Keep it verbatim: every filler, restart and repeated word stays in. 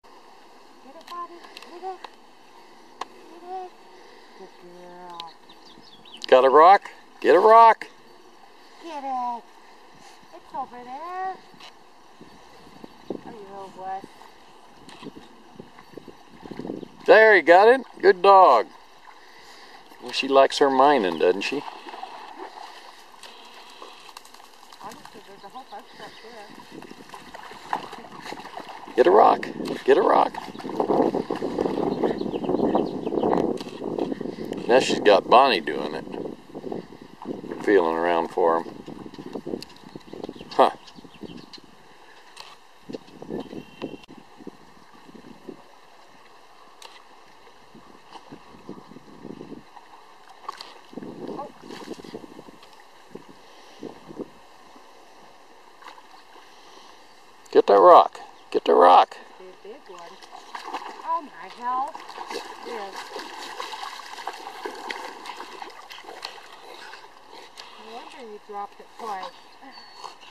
Get it, buddy. Get it. Get it. Good girl. Got a rock? Get a rock. Get it. It's over there. Oh, you little wuss. There, you got it. Good dog. Well, she likes her mining, doesn't she? Honestly, there's a whole bunch up there. Get a rock. Get a rock. Now she's got Bonnie doing it. Feeling around for him. Huh. Get that rock. Get the rock. The big one. Oh my hell. Yes. No wonder you dropped it twice.